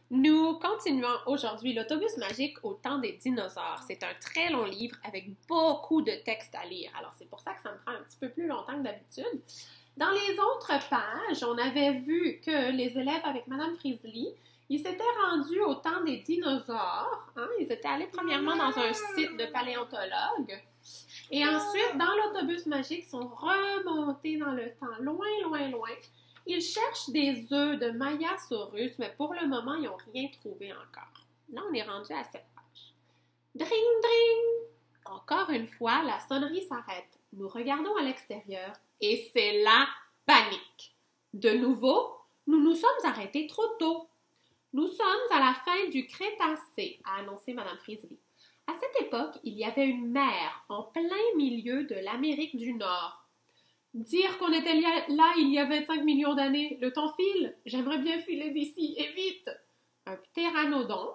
Nous continuons aujourd'hui l'autobus magique au temps des dinosaures. C'est un très long livre avec beaucoup de textes à lire. Alors, c'est pour ça que ça me prend un petit peu plus longtemps que d'habitude. Dans les autres pages, on avait vu que les élèves avec Madame Frizzly, ils s'étaient rendus au temps des dinosaures. Hein? Ils étaient allés premièrement dans un site de paléontologues. Et ensuite, dans l'autobus magique, ils sont remontés dans le temps, loin, loin, loin. Ils cherchent des œufs de Maiasaurus, mais pour le moment, ils n'ont rien trouvé encore. Là, on est rendu à cette page. Dring, dring! Encore une fois, la sonnerie s'arrête. Nous regardons à l'extérieur et c'est la panique. De nouveau, nous nous sommes arrêtés trop tôt. Nous sommes à la fin du Crétacé, a annoncé Madame Frizzly. À cette époque, il y avait une mer en plein milieu de l'Amérique du Nord. Dire qu'on était là il y a 25 millions d'années, le temps file, j'aimerais bien filer d'ici, et vite! Un ptéranodon.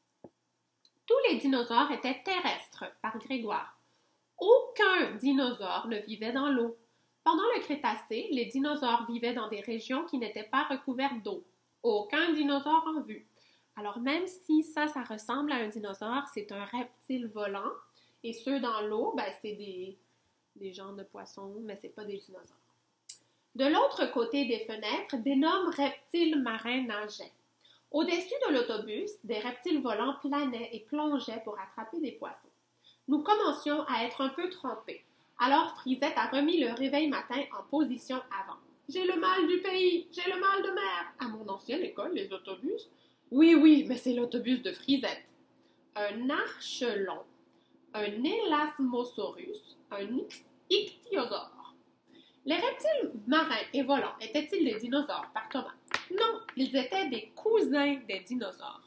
Tous les dinosaures étaient terrestres, par Grégoire. Aucun dinosaure ne vivait dans l'eau. Pendant le Crétacé, les dinosaures vivaient dans des régions qui n'étaient pas recouvertes d'eau. Aucun dinosaure en vue. Alors même si ça ressemble à un dinosaure, c'est un reptile volant, et ceux dans l'eau, c'est des genres de poissons, mais c'est pas des dinosaures. De l'autre côté des fenêtres, d'énormes reptiles marins nageaient. Au-dessus de l'autobus, des reptiles volants planaient et plongeaient pour attraper des poissons. Nous commencions à être un peu trempés. Alors Frisette a remis le réveil matin en position avant. « J'ai le mal du pays, j'ai le mal de mer. » À mon ancienne école, les autobus. Oui, mais c'est l'autobus de Frisette. Un archelon, un élasmosaurus, un ichthyosaure. Les reptiles marins et volants étaient-ils des dinosaures par Thomas? Non, ils étaient des cousins des dinosaures.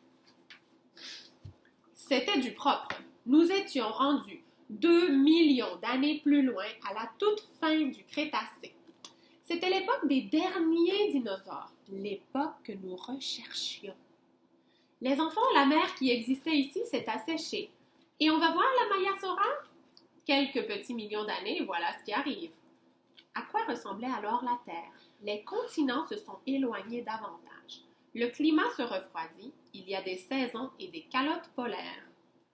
C'était du propre. Nous étions rendus 2 millions d'années plus loin à la toute fin du Crétacé. C'était l'époque des derniers dinosaures, l'époque que nous recherchions. Les enfants, la mer qui existait ici s'est asséchée. Et on va voir la Maiasaura? Quelques petits millions d'années, voilà ce qui arrive. À quoi ressemblait alors la Terre? Les continents se sont éloignés davantage. Le climat se refroidit, il y a des saisons et des calottes polaires.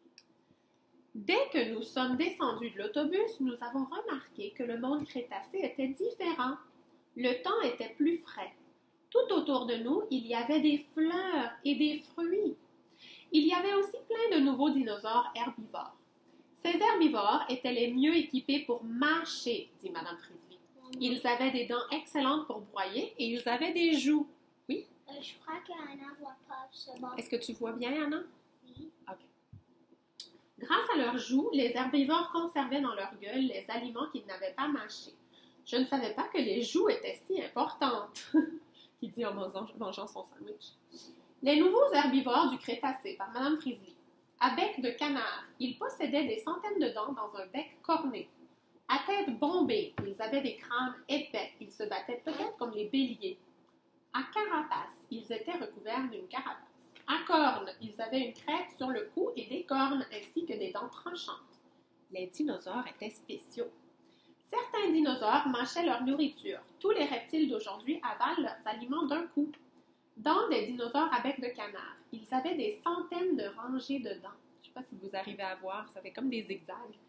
Dès que nous sommes descendus de l'autobus, nous avons remarqué que le monde crétacé était différent. Le temps était plus frais. Tout autour de nous, il y avait des fleurs et des fruits. Il y avait aussi plein de nouveaux dinosaures herbivores. Ces herbivores étaient les mieux équipés pour mâcher, dit Madame Frizzly. Ils avaient des dents excellentes pour broyer et ils avaient des joues. Oui? Je crois qu'Anna ne voit pas ce bon. Est-ce que tu vois bien, Anna? Oui. OK. Grâce à leurs joues, les herbivores conservaient dans leur gueule les aliments qu'ils n'avaient pas mâchés. Je ne savais pas que les joues étaient si importantes, qu'il dit en mangeant son sandwich. Les nouveaux herbivores du Crétacé par Madame Frizzly. À bec de canard, ils possédaient des centaines de dents dans un bec corné. À tête bombée, ils avaient des crânes épais. Ils se battaient peut-être comme les béliers. À carapace, ils étaient recouverts d'une carapace. À cornes, ils avaient une crête sur le cou et des cornes ainsi que des dents tranchantes. Les dinosaures étaient spéciaux. Certains dinosaures mâchaient leur nourriture. Tous les reptiles d'aujourd'hui avalent leurs aliments d'un coup. Dans des dinosaures à bec de canard, ils avaient des centaines de rangées de dents. Je ne sais pas si vous arrivez à voir, ça fait comme des zigzags.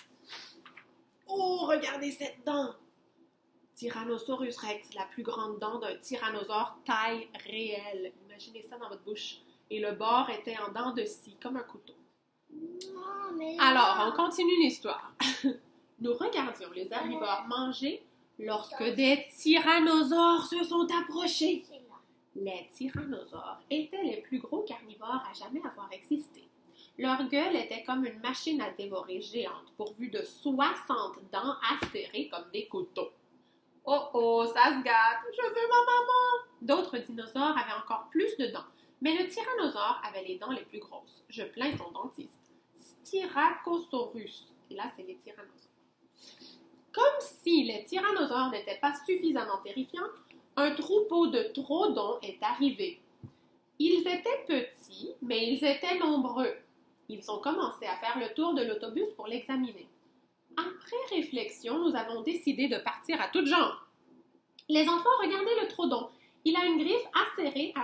Oh, regardez cette dent! Tyrannosaurus rex, la plus grande dent d'un tyrannosaure taille réelle. Imaginez ça dans votre bouche. Et le bord était en dents de scie, comme un couteau. Non, mais Alors, on continue l'histoire. Nous regardions les herbivores manger lorsque des tyrannosaures se sont approchés. Les tyrannosaures étaient les plus gros carnivores à jamais avoir existé. Leur gueule était comme une machine à dévorer géante, pourvue de 60 dents acérées comme des couteaux. Oh, ça se gâte, je veux ma maman! D'autres dinosaures avaient encore plus de dents, mais le tyrannosaure avait les dents les plus grosses. Je plains ton dentiste. Styracosaurus. Et là, c'est les tyrannosaures. Comme si les tyrannosaures n'étaient pas suffisamment terrifiants, un troupeau de troodons est arrivé. Ils étaient petits, mais ils étaient nombreux. Ils ont commencé à faire le tour de l'autobus pour l'examiner. Après réflexion, nous avons décidé de partir à toutes jambes. Les enfants, regardez le troodon. Il a une griffe acérée à chaque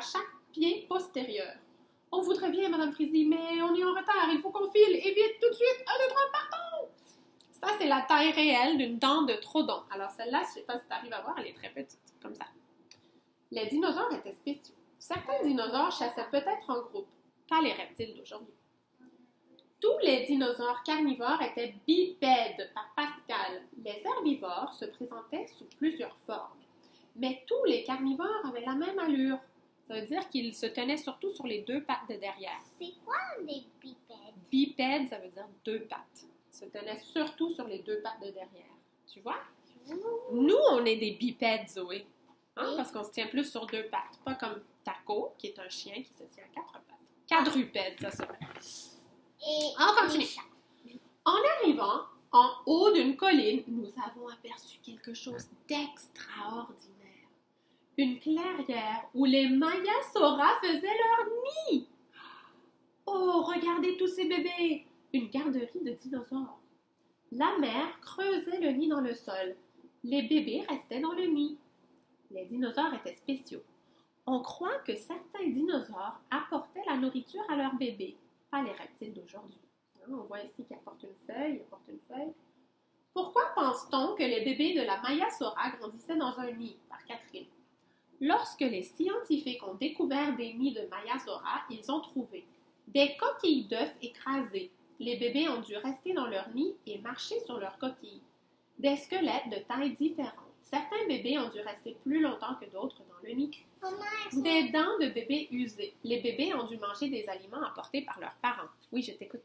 pied postérieur. On voudrait bien, Madame Frizzly, mais on est en retard, il faut qu'on file, et vite, tout de suite, 1, 2, 3, partons! Ça, c'est la taille réelle d'une dent de troodon. Alors celle-là, je ne sais pas si tu arrives à voir, elle est très petite, comme ça. Les dinosaures étaient spéciaux. Certains dinosaures chassaient peut-être en groupe, pas les reptiles d'aujourd'hui. Tous les dinosaures carnivores étaient bipèdes par Pascal. Les herbivores se présentaient sous plusieurs formes. Mais tous les carnivores avaient la même allure. Ça veut dire qu'ils se tenaient surtout sur les 2 pattes de derrière. C'est quoi des bipèdes? Bipède, ça veut dire 2 pattes. Ils se tenaient surtout sur les 2 pattes de derrière. Tu vois? Nous, on est des bipèdes, Zoé. Hein? Oui. Parce qu'on se tient plus sur 2 pattes. Pas comme Taco, qui est un chien qui se tient à 4 pattes. Quadrupède, ça serait. Et On continue. En arrivant en haut d'une colline, nous avons aperçu quelque chose d'extraordinaire. Une clairière où les Mayasauras faisaient leur nid. Oh, regardez tous ces bébés! Une garderie de dinosaures. La mère creusait le nid dans le sol. Les bébés restaient dans le nid. Les dinosaures étaient spéciaux. On croit que certains dinosaures apportaient la nourriture à leurs bébés, pas les reptiles d'aujourd'hui. On voit ici qu'il apporte une feuille, Pourquoi pense-t-on que les bébés de la Mayasaura grandissaient dans un nid? Par Catherine. Lorsque les scientifiques ont découvert des nids de Mayasaura, ils ont trouvé des coquilles d'œufs écrasées. Les bébés ont dû rester dans leur nid et marcher sur leurs coquilles. Des squelettes de tailles différentes. Certains bébés ont dû rester plus longtemps que d'autres dans le nid. Des dents de bébés usées. Les bébés ont dû manger des aliments apportés par leurs parents. Oui, je t'écoute.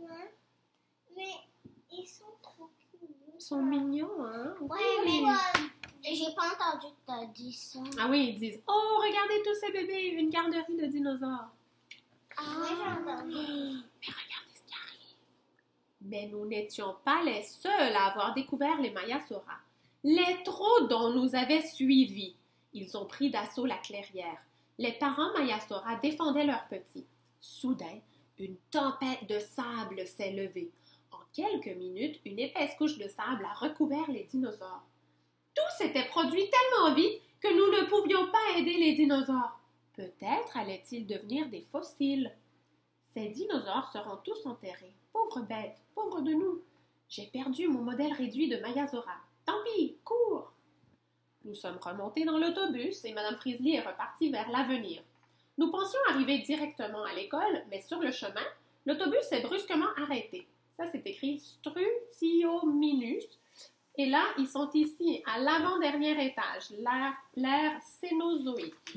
Mais ils sont trop cute. Ils sont mignons, hein? Ouais, mais j'ai pas entendu que t'as dit ça. Ah oui, ils disent « Oh, regardez tous ces bébés, une garderie de dinosaures. » Ouais, j'ai entendu. Mais regardez ce qui arrive. Mais nous n'étions pas les seuls à avoir découvert les Mayasauras. Les troodons nous avaient suivis. Ils ont pris d'assaut la clairière. Les parents Mayasauras défendaient leurs petits. Soudain, une tempête de sable s'est levée. En quelques minutes, une épaisse couche de sable a recouvert les dinosaures. Tout s'était produit tellement vite que nous ne pouvions pas aider les dinosaures. Peut-être allaient-ils devenir des fossiles. Ces dinosaures seront tous enterrés. Pauvres bêtes, pauvres de nous. J'ai perdu mon modèle réduit de Mayasauras. Tant pis, cours! Nous sommes remontés dans l'autobus et Mme Frizzly est repartie vers l'avenir. Nous pensions arriver directement à l'école, mais sur le chemin, l'autobus s'est brusquement arrêté. Ça, c'est écrit Strutiominus. Et là, ils sont ici, à l'avant-dernier étage, l'ère Cénozoïque.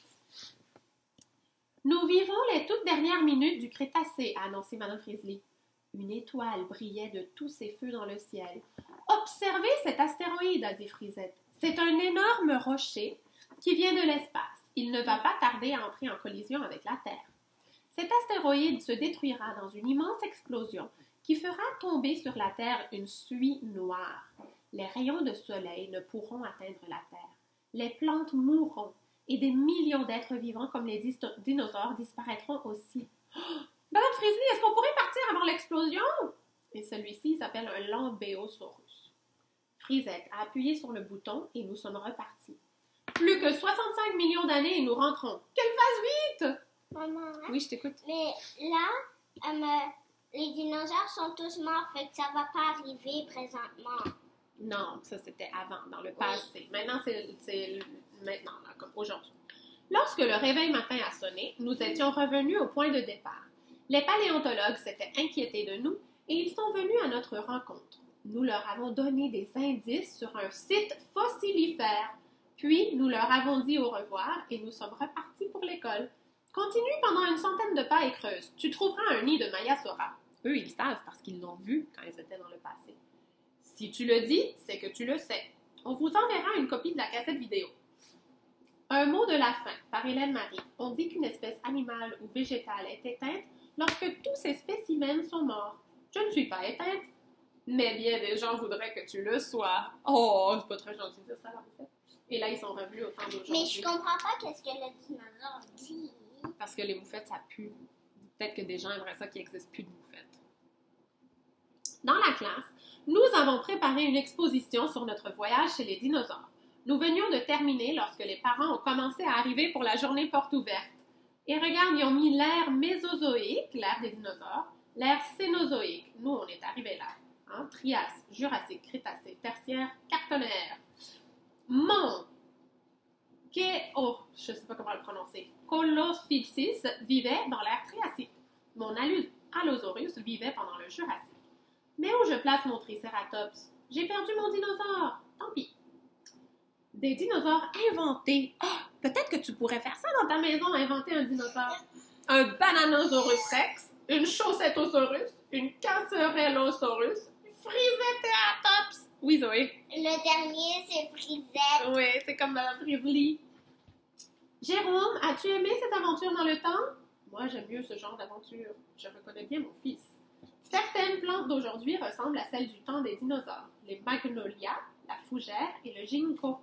Nous vivons les toutes dernières minutes du Crétacé, a annoncé Mme Frizzly. Une étoile brillait de tous ses feux dans le ciel. Observez cet astéroïde, a dit Frisette. C'est un énorme rocher qui vient de l'espace. Il ne va pas tarder à entrer en collision avec la Terre. Cet astéroïde se détruira dans une immense explosion qui fera tomber sur la Terre une suie noire. Les rayons de soleil ne pourront atteindre la Terre. Les plantes mourront et des millions d'êtres vivants comme les dinosaures disparaîtront aussi. Oh, Madame Frizzly, est-ce qu'on pourrait partir avant l'explosion? Et celui-ci s'appelle un Lambéosaurus. Frisette a appuyé sur le bouton et nous sommes repartis. Plus que 65 millions d'années et nous rentrons. Qu'elle fasse vite! Maman, Oui, je t'écoute. mais là, les dinosaures sont tous morts, fait que ça va pas arriver présentement. Non, ça c'était avant, dans le passé. Maintenant, c'est maintenant, là, comme aujourd'hui. Lorsque le réveil matin a sonné, nous étions revenus au point de départ. Les paléontologues s'étaient inquiétés de nous et ils sont venus à notre rencontre. Nous leur avons donné des indices sur un site fossilifère. Puis, nous leur avons dit au revoir et nous sommes repartis pour l'école. Continue pendant une centaine de pas et creuse. Tu trouveras un nid de Mayasauras. Eux, ils savent parce qu'ils l'ont vu quand ils étaient dans le passé. Si tu le dis, c'est que tu le sais. On vous enverra une copie de la cassette vidéo. Un mot de la fin, par Hélène Marie. On dit qu'une espèce animale ou végétale est éteinte lorsque tous ces spécimens sont morts. Je ne suis pas éteinte, mais bien des gens voudraient que tu le sois. Oh, c'est pas très gentil de ça, en fait. Et là, ils sont revenus au temps d'aujourd'hui. Mais je comprends pas qu'est-ce que le dinosaure dit. Parce que les moufettes, ça pue. Peut-être que des gens aimeraient ça qu'il n'existe plus de moufettes. Dans la classe, nous avons préparé une exposition sur notre voyage chez les dinosaures. Nous venions de terminer lorsque les parents ont commencé à arriver pour la journée porte ouverte. Et regarde, ils ont mis l'ère mésozoïque, l'ère des dinosaures, l'ère cénozoïque. Nous, on est arrivés là. Hein? Trias, Jurassique, Crétacé, Tertiaire, Quaternaire. Mon, je ne sais pas comment le prononcer, Colosopsis vivait dans l'ère Triassique. Mon Allosaurus vivait pendant le Jurassique. Mais où je place mon Triceratops? J'ai perdu mon dinosaure. Tant pis. Des dinosaures inventés. Oh, peut-être que tu pourrais faire ça dans ta maison, inventer un dinosaure. Un Bananosaurus rex, une Chaussetosaurus, une Casserellosaurus, Friseteratops. Oui, Zoé. Le dernier, c'est Frisette. Oui, c'est comme Madame Frizzly. Jérôme, as-tu aimé cette aventure dans le temps? Moi, j'aime mieux ce genre d'aventure. Je reconnais bien mon fils. Certaines plantes d'aujourd'hui ressemblent à celles du temps des dinosaures. Les magnolias, la fougère et le ginkgo.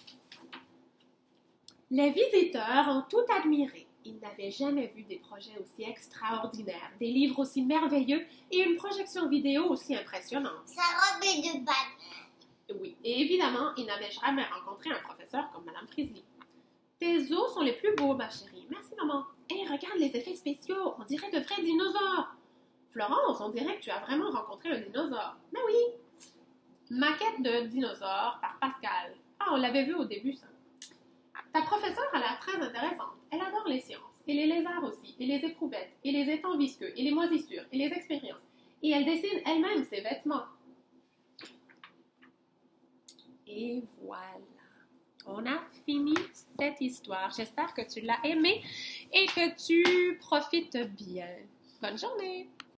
Les visiteurs ont tout admiré. Ils n'avaient jamais vu des projets aussi extraordinaires, des livres aussi merveilleux et une projection vidéo aussi impressionnante. Sa robe est de banane. Oui, et évidemment, ils n'avaient jamais rencontré un professeur comme Madame Frizzly. Tes os sont les plus beaux, ma chérie. Merci, maman. Hé, regarde les effets spéciaux. On dirait de vrais dinosaures. Florence, on dirait que tu as vraiment rencontré un dinosaure. Mais oui. Maquette de dinosaure par Pascal. Ah, on l'avait vu au début, ça. Ta professeure a l'air très intéressante. Elle adore les sciences, et les lézards aussi, et les éprouvettes, et les étangs visqueux, et les moisissures, et les expériences. Et elle dessine elle-même ses vêtements. Et voilà. On a fini cette histoire. J'espère que tu l'as aimée et que tu profites bien. Bonne journée!